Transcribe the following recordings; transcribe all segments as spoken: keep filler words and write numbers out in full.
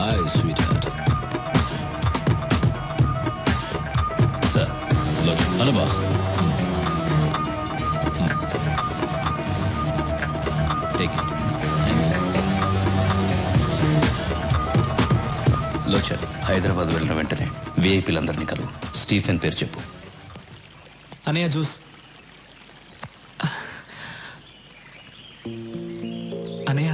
Hi sweetheart. Sir Lochan. Hello boss. Take it. Thanks. Lochan, Hyderabad వెళ్ళిన వెంటనే విఐపీలందరినీ కలువు. Stephen పేరు చెప్పు. అనయ్య జ్యూస్. అనయ్య,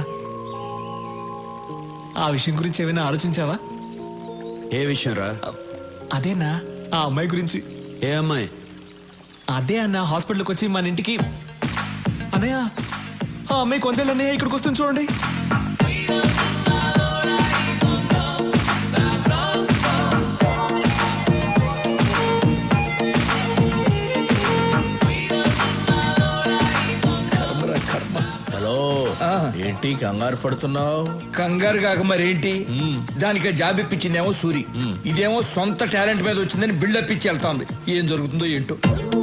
ఆ విషయం గురించి ఏమైనా ఆలోచించావా? ఏ విషయం రా? అదేనా, ఆ అమ్మాయి గురించి. ఏ అమ్మాయి? అదే అన్న, హాస్పిటల్కి వచ్చి మన ఇంటికి. అన్నయ్య, ఆ అమ్మాయి కొందేళ్ళు అన్నయ్య ఇక్కడికి వస్తుంది చూడండి. ఏంటి కంగారు పడుతున్నావు? కంగారు కాక మరేంటి, దానికి జాబ్ ఇప్పించిందేమో సూరి, ఇదేమో సొంత టాలెంట్ మీద వచ్చిందని బిల్డప్ ఇచ్చి వెళ్తాంది. ఏం జరుగుతుందో ఏంటో.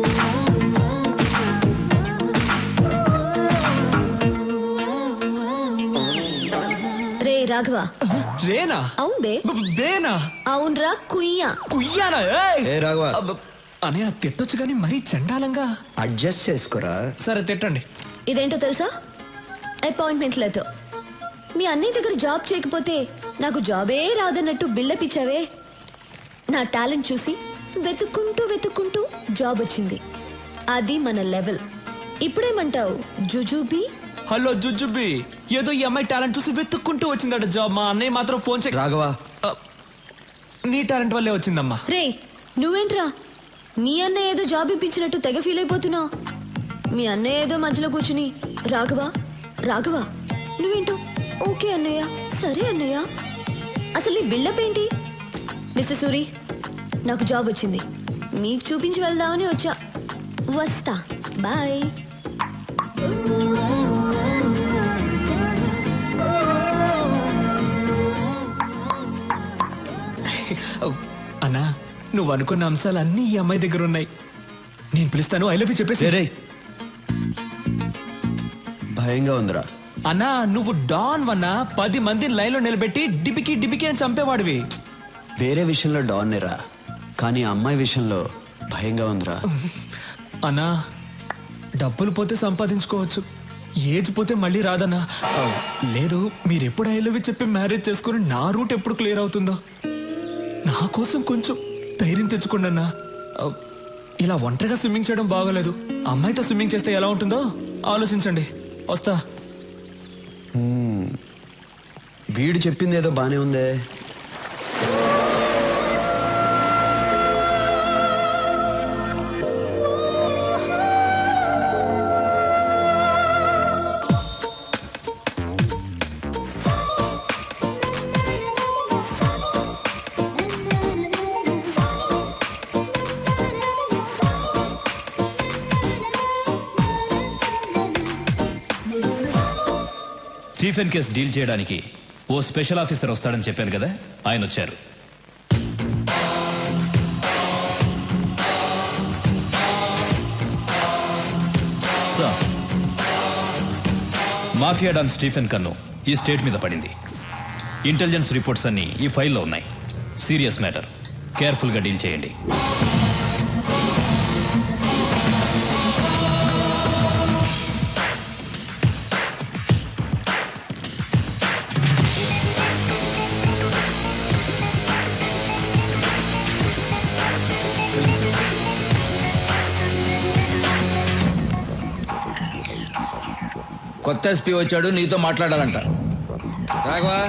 రే రాఘవ. రేనా? అవును బే. బేనా? అవునరా, కుయ్యా. కుయ్యానా? ఏ రాఘవ, అనయ్య తిట్టొచ్చు కానీ మరీ చండాలంగా. అడ్జస్ట్ చేసుకోరా. సరే తిట్టండి. ఇదేంటో తెలుసా? Appointment letter. మీ అన్నయ్య దగ్గర జాబ్ చేయకపోతే నాకు జాబే రాదన్నట్టు బిల్డప్ ఇచ్చావే. నా టాలెంట్ చూసి వెతుక్కుంటూ వెతుక్కుంటూ జాబ్ వచ్చింది. అది మన లెవెల్. ఇప్పుడేమంటావు జుజుబీ? హలో జుజుబీ, ఏదో ఈ అమ్మాయి టాలెంట్ చూసి వెతుక్కుంటూ వచ్చిందట జాబ్. మా అన్నయ్య మాత్రం ఫోన్ చెక్. రాఘవ, నీ టాలెంట్ వల్లే వచ్చిందమ్మా. రే నువ్వేంట్రా, నీ అన్నయ్య ఏదో జాబ్ ఇప్పించినట్టు తెగ ఫీల్ అయిపోతున్నావు. మీ అన్నయ్య ఏదో మధ్యలో కూర్చుని రాఘవ రాఘవ నువ్వేంటో ఓకే అన్నయ్య, సరే అన్నయ్య. అసలు నీ బిల్డప్ ఏంటి? మిస్టర్ సూరి, నాకు జాబ్ వచ్చింది, మీకు చూపించి వెళ్దామని వచ్చా. వస్తా, బాయ్. అన్నా, నువ్వు అనుకున్న అంశాలన్నీ ఈ అమ్మాయి దగ్గర ఉన్నాయి. నేను పిలుస్తాను, ఐ లవ్ యూ చెప్పేసి. భయంగా ఉందిరా. అన్నా, నువ్వు డాన్ వన్నా పది మందిని లైన్లో నిలబెట్టి డిపికి డిపికి అని చంపేవాడివి. వేరే విషయంలో డాన్నేరా, కానీ అమ్మాయి విషయంలో భయంగా ఉందిరా. అన్నా, డబ్బులు పోతే సంపాదించుకోవచ్చు, ఏజ్ పోతే మళ్ళీ రాదన్నా. లేదు, మీరు ఎప్పుడు ఐ లవ్ యూ చెప్పి మ్యారేజ్ చేసుకుని నా రూట్ ఎప్పుడు క్లియర్ అవుతుందో. నా కోసం కొంచెం ధైర్యం తెచ్చుకోండి అన్నా. ఇలా ఒంటరిగా స్విమ్మింగ్ చేయడం బాగోలేదు. అమ్మాయితో స్విమ్మింగ్ చేస్తే ఎలా ఉంటుందో ఆలోచించండి. వస్తా. వీడు చెప్పింది ఏదో బానే ఉందే. స్టీఫెన్ కేసు డీల్ చేయడానికి ఓ స్పెషల్ ఆఫీసర్ వస్తాడని చెప్పాను కదా, ఆయన వచ్చారు. సార్, మాఫియా డాన్ స్టీఫెన్ కన్ను ఈ స్టేట్ మీద పడింది. ఇంటెలిజెన్స్ రిపోర్ట్స్ అన్నీ ఈ ఫైల్లో ఉన్నాయి. సీరియస్ మ్యాటర్, కేర్ఫుల్గా డీల్ చేయండి. కొత్త ఎస్పీ వచ్చాడు, నీతో మాట్లాడాలంట. రాఘవా,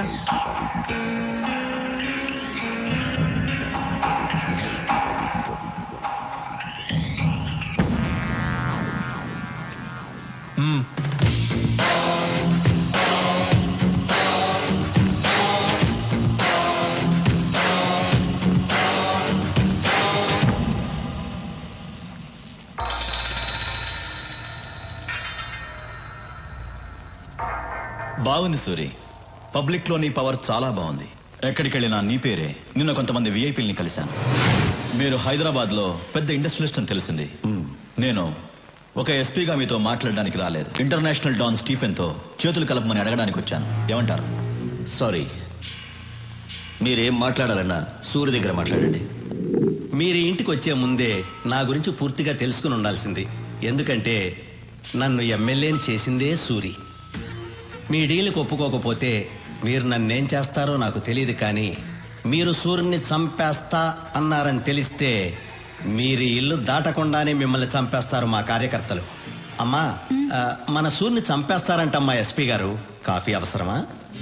బాగుంది సూరి, పబ్లిక్లో నీ పవర్ చాలా బాగుంది. ఎక్కడికి వెళ్ళినా నీ పేరే. నిన్న కొంతమంది విఐపీలని కలిశాను. మీరు హైదరాబాద్లో పెద్ద ఇండస్ట్రియలిస్ట్ అని తెలిసింది. నేను ఒక ఎస్పీగా మీతో మాట్లాడడానికి రాలేదు. ఇంటర్నేషనల్ డాన్ స్టీఫెన్తో చేతులు కలపమని అడగడానికి వచ్చాను. ఏమంటారు? సారీ, మీరేం మాట్లాడాలన్నా సూర్య దగ్గర మాట్లాడండి. మీరు ఇంటికి వచ్చే ముందే నా గురించి పూర్తిగా తెలుసుకుని ఉండాల్సింది. ఎందుకంటే నన్ను ఎమ్మెల్యేని చేసిందే సూరి. మీ డీల్కి ఒప్పుకోకపోతే మీరు నన్నేం చేస్తారో నాకు తెలియదు, కానీ మీరు సూర్యుని చంపేస్తా అన్నారని తెలిస్తే మీరు ఇల్లు దాటకుండానే మిమ్మల్ని చంపేస్తారు మా కార్యకర్తలు. అమ్మా, ఆ, మన సూర్యుని చంపేస్తారంటమ్మా ఎస్పీ గారు. కాఫీ అవసరమా?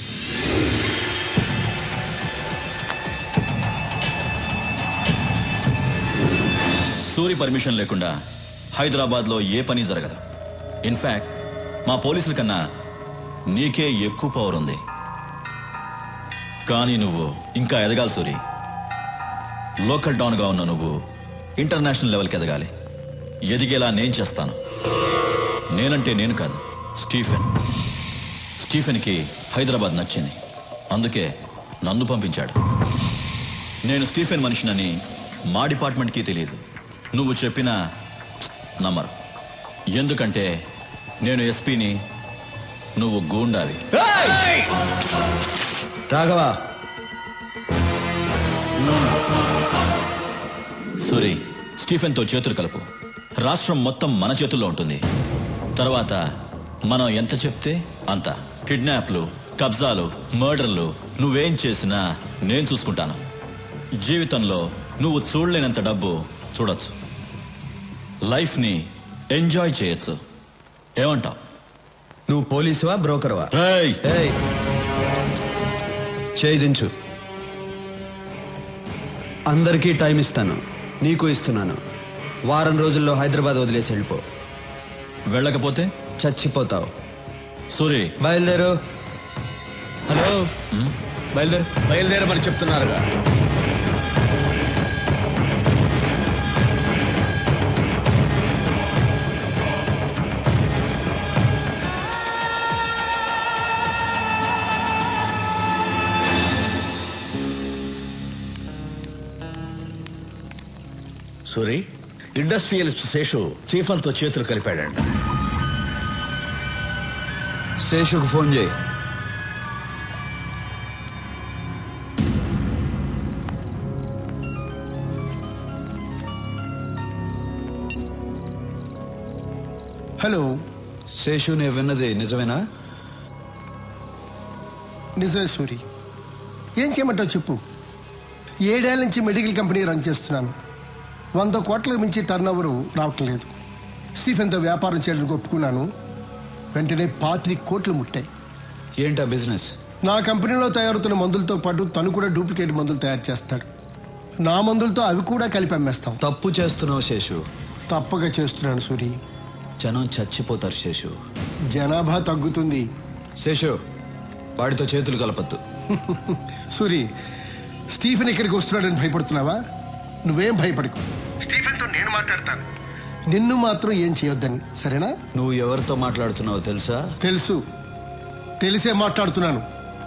సూరి పర్మిషన్ లేకుండా హైదరాబాద్లో ఏ పని జరగదు. ఇన్ఫ్యాక్ట్ మా పోలీసుల కన్నా నీకే ఎక్కువ పవర్ ఉంది. కానీ నువ్వు ఇంకా ఎదగాలి సూరి. లోకల్ డౌన్గా ఉన్న నువ్వు ఇంటర్నేషనల్ లెవెల్కి ఎదగాలి. ఎదిగేలా నేను చేస్తాను. నేనంటే నేను కాదు, స్టీఫెన్. స్టీఫెన్కి హైదరాబాద్ నచ్చింది, అందుకే నన్ను పంపించాడు. నేను స్టీఫెన్ మనిషినని మా డిపార్ట్మెంట్కి తెలియదు. నువ్వు చెప్పినా నమ్మరు. ఎందుకంటే నేను ఎస్పీని, నువ్వు గూండావి. రాఘవ, సూరి, స్టీఫెన్తో చేతులు కలుపు. రాష్ట్రం మొత్తం మన చేతుల్లో ఉంటుంది. తర్వాత మనం ఎంత చెప్తే అంత. కిడ్నాప్లు, కబ్జాలు, మర్డర్లు నువ్వేం చేసినా నేను చూసుకుంటాను. జీవితంలో నువ్వు చూడలేనంత డబ్బు చూడొచ్చు. లైఫ్ని ఎంజాయ్ చేయొచ్చు. ఏమంటావు? నువ్వు పోలీసువా బ్రోకర్వా? ఏయ్! ఏయ్, చేయి దించు. అందరికీ టైం ఇస్తాను, నీకు ఇస్తున్నాను. వారం రోజుల్లో హైదరాబాద్ వదిలేసి వెళ్ళిపో. వెళ్ళకపోతే చచ్చిపోతావు. సూరి, బయలుదేరు. హలో, బయలుదేరు. బయలుదేరమని చెప్తున్నారుగా. సూరి, ఇండస్ట్రియలిస్ట్ శేషు చీఫన్తో చేతులు కలిపాడంట. శేషుకు ఫోన్ చేయి. హలో శేషు, నేను విన్నది నిజమేనా? నిజమే సూరి. ఏం చేయమంటావు చెప్పు. ఏడేళ్ల నుంచి మెడికల్ కంపెనీ రన్ చేస్తున్నాను. వంద కోట్లకు మించి టర్న్ ఓవర్ రావటం లేదు. స్టీఫెన్తో వ్యాపారం చేయడానికి ఒప్పుకున్నాను. వెంటనే పాతిక కోట్లు ముట్టాయి. ఏంటా బిజినెస్? నా కంపెనీలో తయారవుతున్న మందులతో పాటు తను కూడా డూప్లికేట్ మందులు తయారు చేస్తాడు. నా మందులతో అవి కూడా కలిపి అమ్మేస్తాం. తప్పు చేస్తున్నావు శేషు. తప్పక చేస్తున్నాను సూరి. జనం చచ్చిపోతారు శేషు. జనాభా తగ్గుతుంది. శేషు, వాడితో చేతులు కలపద్దు. సూరి, స్టీఫెన్ ఇక్కడికి వస్తున్నాడని భయపడుతున్నావా? నువ్వేం భయపడకు. స్టీఫెన్తో నేను మాట్లాడతాను. నిన్ను మాత్రం ఏం చేయొద్దని, సరేనా? నువ్వు ఎవరితో మాట్లాడుతున్నావో తెలుసా? తెలుసు, తెలిసే మాట్లాడుతున్నాను.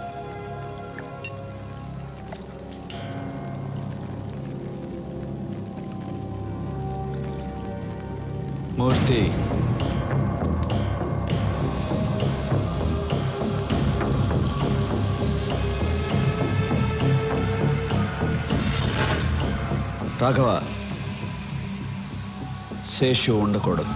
మూర్తి, రాఘవ, శేషు ఉండకూడదు.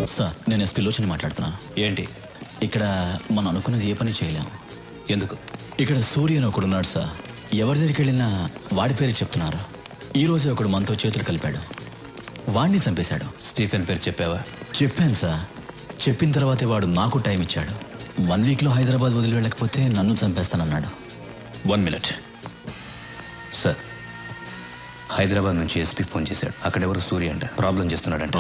సార్ నేను ఎస్పీ లోచని మాట్లాడుతున్నాను. ఏంటి? ఇక్కడ మనం అనుకున్నది ఏ పని చేయలేం. ఎందుకు? ఇక్కడ సూర్య అని ఒకడున్నాడు సార్. ఎవరి దగ్గరికి వెళ్ళినా వాడి పేరు చెప్తున్నారు. ఈ రోజు ఒకడు మనతో చేతులు కలిపాడు, వాడిని చంపేశాడు. స్టీఫెన్ పేరు చెప్పావా? చెప్పాను సార్. చెప్పిన తర్వాతే వాడు నాకు టైం ఇచ్చాడు. వన్ వీక్లో హైదరాబాద్ వదిలి వెళ్ళకపోతే నన్ను చంపేస్తానన్నాడు. One minute sir. హైదరాబాద్ నుంచి ఎస్పీ ఫోన్ చేశాడు. అక్కడెవరు సూర్య అంట ప్రాబ్లం చేస్తున్నాడంట.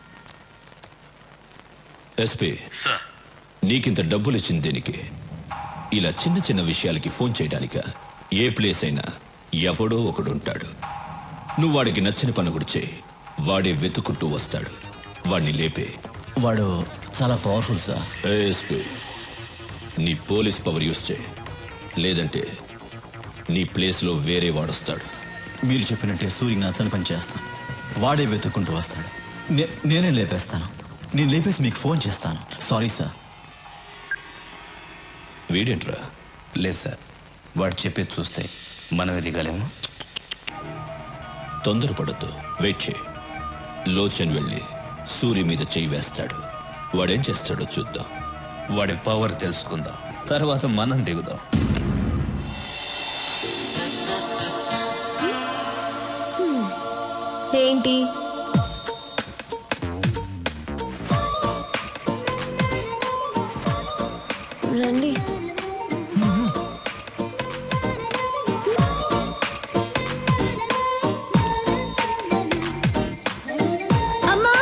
ఎస్పీ నీకింత డబ్బులు ఇచ్చింది దేనికి? ఇలా చిన్న చిన్న విషయాలకి ఫోన్ చేయడానిక? ఏ ప్లేస్ అయినా ఎవడో ఒకడు ఉంటాడు. నువ్వు వాడికి నచ్చిన పని కూడా చేయి, వాడే వెతుకుంటూ వస్తాడు. వాడిని లేపే. వాడు చాలా పవర్ఫుల్ సార్. ఎస్పీ నీ పోలీస్ పవర్ యూస్ చేయి, లేదంటే నీ ప్లేస్లో వేరే వాడొస్తాడు. మీరు చెప్పినట్టే సూర్యకి నచ్చని పని చేస్తాను. వాడే వెతుక్కుంటూ వస్తాడు. నే నేనే లేపేస్తాను. నేను లేపేసి మీకు ఫోన్ చేస్తాను. Sorry sir. వీడేంట్రా? లేదు సార్, వాడు చెప్పేది చూస్తే మనం ఎదిగాలేము. తొందరపడద్దు, వెయిట్ చేయి. లోచన్ వెళ్ళి సూర్య మీద చేయి వేస్తాడు. వాడేం చేస్తాడో చూద్దాం. వాడి పవర్ తెలుసుకుందాం, తర్వాత మనం దిగుదాం. ఏంటి? రండి. అమ్మా!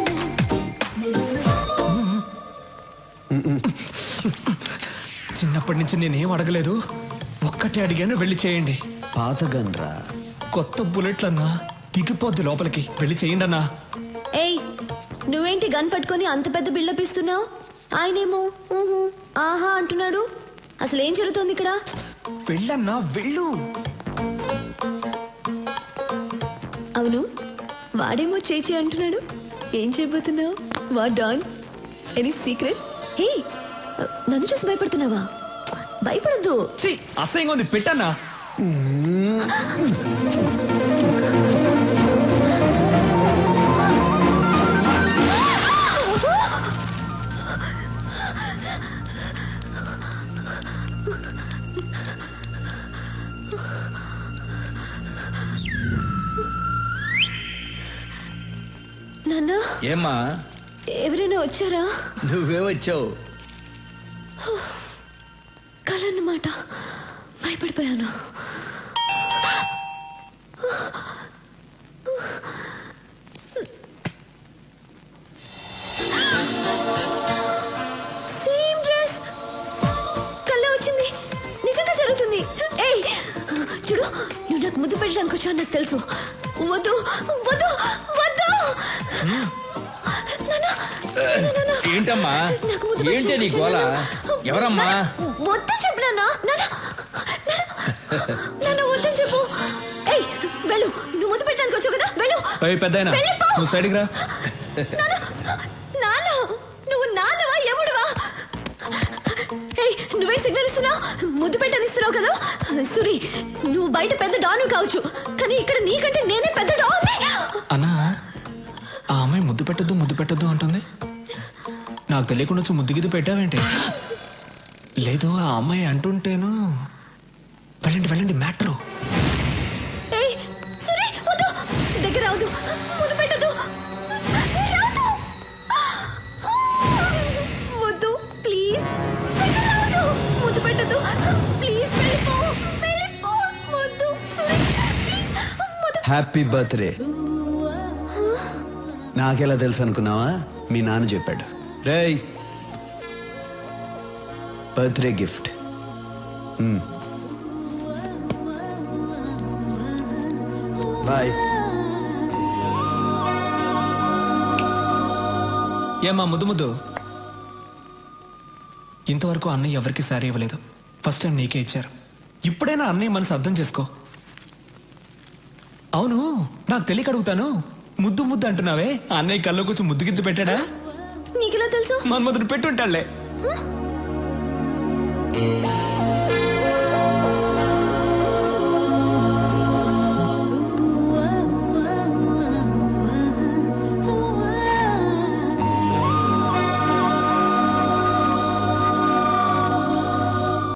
చిన్నప్పటి నుంచి నేనేం అడగలేదు, ఒక్కటే అడిగాను, వెళ్ళి చేయండి. పాత గన్రా. కొత్త బుల్లెట్లన్నా దిగిపోద్ది లోపలికి, వెళ్ళి చేయండి అన్నా. ఏయ్, నువ్వేంటి గన్ పట్టుకొని అంత పెద్ద బిల్డప్ ఇస్తున్నావు? ఆయనేమో ఊహు ఆహా అంటున్నాడు. అసలు ఏం జరుగుతోంది ఇక్కడ? వెళ్ళన్నా, వెళ్ళు. అవును, వాడేమో చేచి అంటున్నాడు. ఏం చేయబోతున్నావు? వా డాన్, ఎనీ సీక్రెట్? హే, నన్ను చూసి భయపడుతున్నావా? భయపడద్దు. ఛీ, అసహ్యంగా ఉంది, పెట్టన్నా. నాన్న, ఏమ్మా ఎవరైనా వచ్చారా? నువ్వే వచ్చావు. కలన్నమాట, భయపడిపోయాను. సేమ్ డ్రెస్, కళ్ళ వచ్చింది. నిజంగా జరుగుతుంది. ఏయ్ చూడు, నువ్వు నాకు ముద్దు పెట్టడానికి వచ్చావు నాకు తెలుసు. వద్దు వద్దు వద్దు. ఏంటమ్మా? ఏంటి నీ గోల? ఎవరమ్మా? వద్దని చెప్పు నాన్న. నాన్న వద్దని చెప్పు. ఏయ్ వెళ్ళు, నువ్వు ముద్దు పెట్టడానికి వచ్చావు కదా, వెళ్ళు. పెద్దాయనా, నువ్వు సైడ్కి రా. నాన్న, నువ్వు నాన్నవా ఎముడువా? ఏయ్, నువ్వే సిగ్నల్ ఇస్తున్నావు, ముద్దు పెట్టనిస్తున్నావు కదా. సురి, నువ్వు బయట పెద్ద డాను కావచ్చు, కానీ ఇక్కడ నీకంటే నేనే పెద్ద డాన్ని. అన్నా, ఆ అమ్మాయి ముద్దు పెట్టద్దు ముద్దు పెట్టద్దు అంటుంది. నాకు తెలియకుండా వచ్చి ముద్దు గిద్దు పెట్టావేంటి? లేదు, ఆ అమ్మాయి అంటుంటేను. వెళ్ళండి వెళ్ళండి, మ్యాటరు. ఏయ్ సురి, వద్దు, దగ్గర రావద్దు, ముద్దు పెట్టద్దు, రావద్దు, వద్దు ప్లీజ్, దగ్గర రావద్దు, ముద్దు పెట్టద్దు ప్లీజ్, వెళ్ళిపో వెళ్ళిపో, వద్దు సురి ప్లీజ్, వద్దు. Happy birthday. నాకెలా తెలుసు అనుకున్నావా? మీ నాన్న చెప్పాడు. రేయ్, బర్త్డే గిఫ్ట్. బాయ్. ఏమా ముద్దు ముద్దు? ఇంతవరకు అన్నయ్య ఎవరికి సారీ ఇవ్వలేదు, ఫస్ట్ టైం నీకే ఇచ్చారు. ఇప్పుడైనా అన్నయ్య మనసు అర్థం చేసుకో. అవును, నాకు తెలియక అడుగుతాను, ముద్దు ముద్దు అంటున్నావే, అన్నయ్య కల్లో కూర్చొని ముద్దు గిద్దు పెట్టాడా? నీకెలా తెలుసు? మన్మధుడు పెట్టుంటాళ్లే.